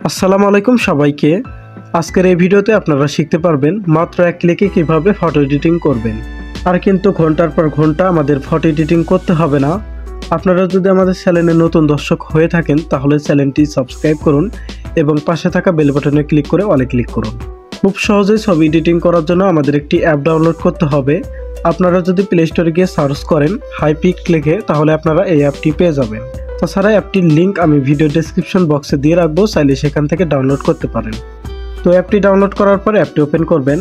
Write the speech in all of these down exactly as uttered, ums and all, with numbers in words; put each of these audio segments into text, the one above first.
আসসালামু আলাইকুম সবাইকে। আজকের এই ভিডিওতে আপনারা শিখতে পারবেন মাত্র এক ক্লিকে কিভাবে ফটো এডিটিং করবেন। আর কিন্তু ঘন্টার পর ঘন্টা আমাদের ফটো এডিটিং করতে হবে না। আপনারা যদি আমাদের চ্যানেলে নতুন দর্শক হয়ে থাকেন তাহলে চ্যানেলটি সাবস্ক্রাইব করুন এবং পাশে থাকা বেল বাটনে ক্লিক করে অলে ক্লিক করুন। খুব সহজেই ছবি এডিটিং করার জন্য আমাদের একটি অ্যাপ ডাউনলোড করতে হবে। আপনারা যদি প্লে স্টোরে গিয়ে সার্চ করেন হাইপিক লিখে তাহলে আপনারা এই অ্যাপটি পেয়ে যাবেন। তাছাড়া অ্যাপটির লিঙ্ক আমি ভিডিও ডেসক্রিপশন বক্সে দিয়ে রাখবো, চাইলে সেখান থেকে ডাউনলোড করতে পারেন। তো অ্যাপটি ডাউনলোড করার পর অ্যাপটি ওপেন করবেন।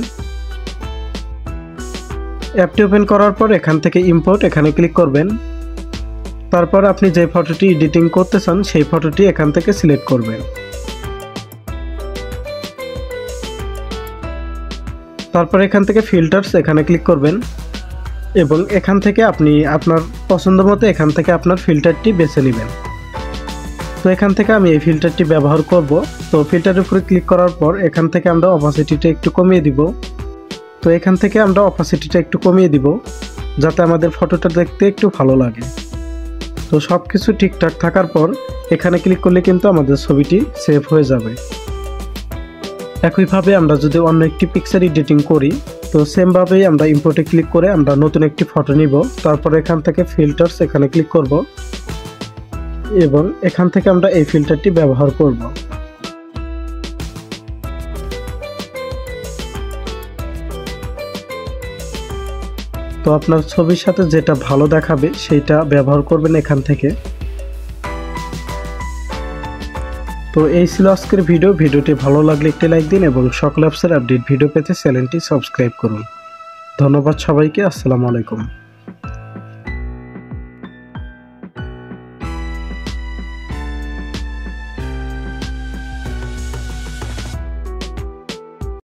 অ্যাপটি ওপেন করার পর এখান থেকে ইম্পোর্ট এখানে ক্লিক করবেন। তারপর আপনি যে ফটোটি এডিটিং করতে চান সেই ফটোটি এখান থেকে সিলেক্ট করবেন। তারপর এখান থেকে ফিল্টার্স এখানে ক্লিক করবেন এবং এখান থেকে আপনি আপনার পছন্দ মতো এখান থেকে আপনার ফিল্টারটি বেছে নেবেন। তো এখান থেকে আমি এই ফিল্টারটি ব্যবহার করব। তো ফিল্টারের উপরে ক্লিক করার পর এখান থেকে আমরা অপাসিটিটা একটু কমিয়ে দিব। তো এখান থেকে আমরা অপাসিটিটা একটু কমিয়ে দিব যাতে আমাদের ফটোটা দেখতে একটু ভালো লাগে। তো সব কিছু ঠিকঠাক থাকার পর এখানে ক্লিক করলে কিন্তু আমাদের ছবিটি সেভ হয়ে যাবে। একইভাবে আমরা যদি অন্য একটি পিকচার এডিটিং করি তো সেমভাবেই আমরা ইম্পোর্টে ক্লিক করে আমরা নতুন একটি ফটো নিব। তারপর এখান থেকে ফিল্টার্স এখানে ক্লিক করব এবং এখান থেকে আমরা এই ফিল্টারটি ব্যবহার করব। তো আপনার ছবির সাথে যেটা ভালো দেখাবে সেইটা ব্যবহার করবেন এখান থেকে। তো এই ছিল আজকের ভিডিও। ভিডিওটি ভালো লাগলে একটি লাইক দিন এবং সকল অ্যাপসের আপডেট ভিডিও পেতে চ্যানেলটি সাবস্ক্রাইব করুন। ধন্যবাদ সবাইকে। আসসালামু আলাইকুম।